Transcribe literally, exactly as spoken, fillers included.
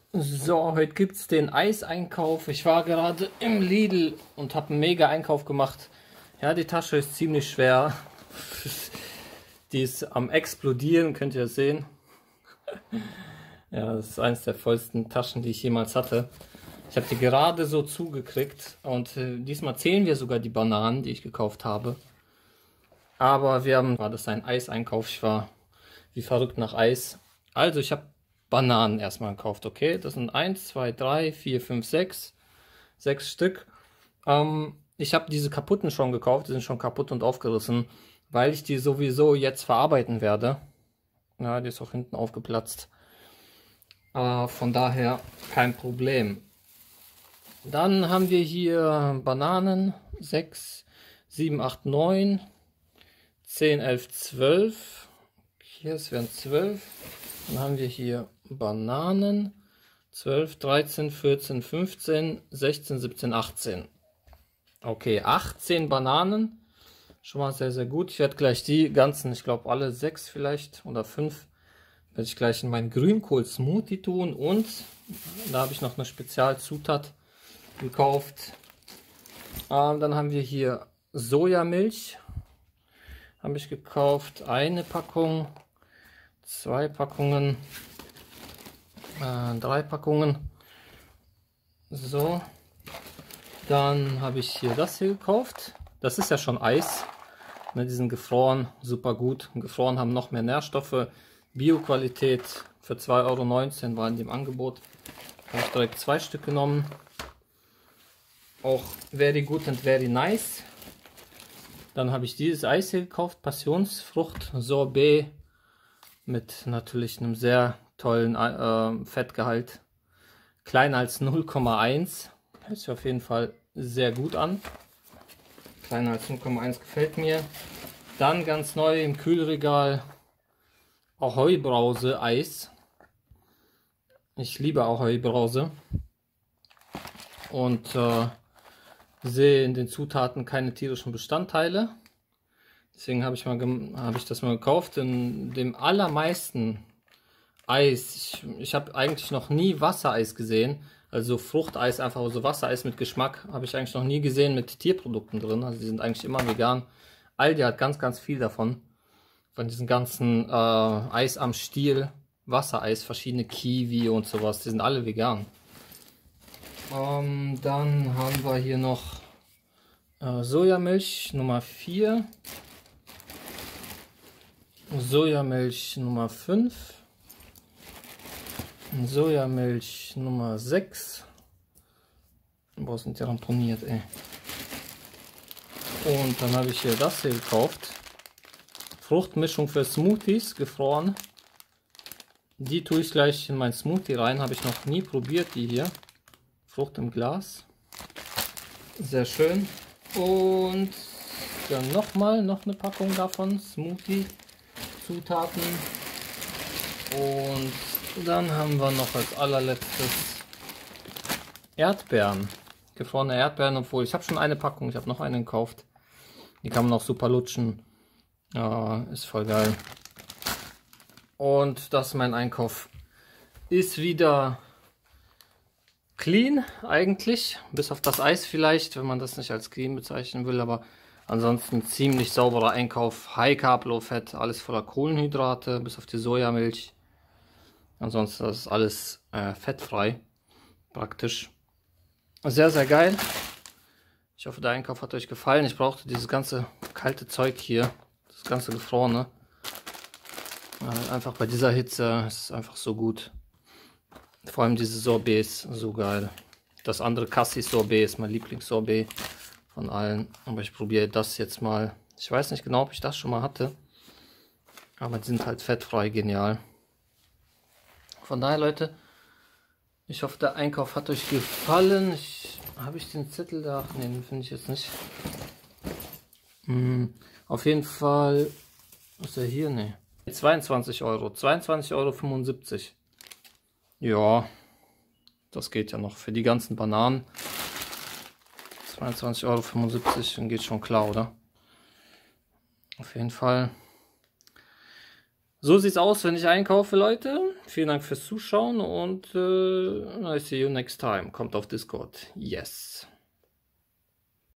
So, heute gibt es den Eiseinkauf. Ich war gerade im Lidl und habe einen mega Einkauf gemacht. Ja, die Tasche ist ziemlich schwer. Die ist am explodieren, könnt ihr sehen. Ja, das ist eines der vollsten Taschen, die ich jemals hatte. Ich habe die gerade so zugekriegt und äh, diesmal zählen wir sogar die Bananen, die ich gekauft habe. Aber wir haben, war das ein Eiseinkauf, ich war wie verrückt nach Eis. Also ich habe Bananen erstmal gekauft, okay? Das sind eins, zwei, drei, vier, fünf, sechs. sechs Stück. Ähm, ich habe diese kaputten schon gekauft, die sind schon kaputt und aufgerissen, weil ich die sowieso jetzt verarbeiten werde. Ja, die ist auch hinten aufgeplatzt. Äh, von daher kein Problem. Dann haben wir hier Bananen, sechs, sieben, acht, neun, zehn, elf, zwölf. Hier, es wären zwölf. Dann haben wir hier Bananen, zwölf, dreizehn, vierzehn, fünfzehn, sechzehn, siebzehn, achtzehn. Okay, achtzehn Bananen. Schon mal sehr, sehr gut. Ich werde gleich die ganzen, ich glaube alle sechs vielleicht oder fünf, werde ich gleich in meinen Grünkohl-Smoothie tun. Und da habe ich noch eine Spezialzutat gekauft. Ähm, dann haben wir hier Sojamilch. Habe ich gekauft. Eine Packung, zwei Packungen, äh, drei Packungen. So. Dann habe ich hier das hier gekauft. Das ist ja schon Eis. Ne, die sind gefroren, super gut. Gefroren haben noch mehr Nährstoffe. Bio-Qualität für zwei Euro neunzehn war in dem Angebot. Habe ich direkt zwei Stück genommen. Auch very good and very nice. Dann habe ich dieses Eis hier gekauft. Passionsfrucht Sorbet. Mit natürlich einem sehr tollen äh, Fettgehalt. Kleiner als null Komma eins. Hört sich auf jeden Fall sehr gut an. Kleiner als null Komma eins gefällt mir. Dann ganz neu im Kühlregal Ahoi Brause Eis. Ich liebe Ahoi Brause. Und äh, sehe in den Zutaten keine tierischen Bestandteile. Deswegen habe ich, mal hab ich das mal gekauft. In dem allermeisten Eis, ich, ich habe eigentlich noch nie Wassereis gesehen. Also Fruchteis, einfach so Wassereis mit Geschmack, habe ich eigentlich noch nie gesehen mit Tierprodukten drin. Also die sind eigentlich immer vegan. Aldi hat ganz, ganz viel davon. Von diesen ganzen äh, Eis am Stiel, Wassereis, verschiedene Kiwi und sowas. Die sind alle vegan. Ähm, dann haben wir hier noch äh, Sojamilch Nummer vier. Sojamilch Nummer fünf. Sojamilch Nummer sechs. Boah, sind die ramponiert, ey. Und dann habe ich hier das hier gekauft. Fruchtmischung für Smoothies, gefroren. Die tue ich gleich in mein Smoothie rein. Habe ich noch nie probiert, die hier. Frucht im Glas. Sehr schön. Und dann nochmal noch eine Packung davon. Smoothie Zutaten. Und dann haben wir noch als allerletztes Erdbeeren. Gefrorene Erdbeeren, obwohl ich habe schon eine Packung, ich habe noch eine gekauft. Die kann man auch super lutschen. Ja, ist voll geil. Und das ist mein Einkauf. Ist wieder clean eigentlich. Bis auf das Eis vielleicht, wenn man das nicht als clean bezeichnen will. Aber ansonsten ziemlich sauberer Einkauf. High Carb, Low Fat, alles voller Kohlenhydrate, bis auf die Sojamilch. Ansonsten ist alles äh, fettfrei, praktisch. Sehr, sehr geil. Ich hoffe, der Einkauf hat euch gefallen. Ich brauchte dieses ganze kalte Zeug hier, das ganze Gefrorene. Äh, einfach bei dieser Hitze ist es einfach so gut. Vor allem diese Sorbets, so geil. Das andere Cassis Sorbet ist mein Lieblingssorbet von allen. Aber ich probiere das jetzt mal. Ich weiß nicht genau, ob ich das schon mal hatte. Aber die sind halt fettfrei, genial. Von daher, Leute, ich hoffe, der Einkauf hat euch gefallen. Ich, habe ich den Zettel da? Ne, den finde ich jetzt nicht. Hm, auf jeden Fall, was ist der hier? Ne, zweiundzwanzig Euro. zweiundzwanzig Euro fünfundsiebzig. Ja, das geht ja noch für die ganzen Bananen. zweiundzwanzig Euro fünfundsiebzig, dann geht schon klar, oder? Auf jeden Fall. So sieht's aus, wenn ich einkaufe, Leute. Vielen Dank fürs Zuschauen und äh, I see you next time. Kommt auf Discord. Yes.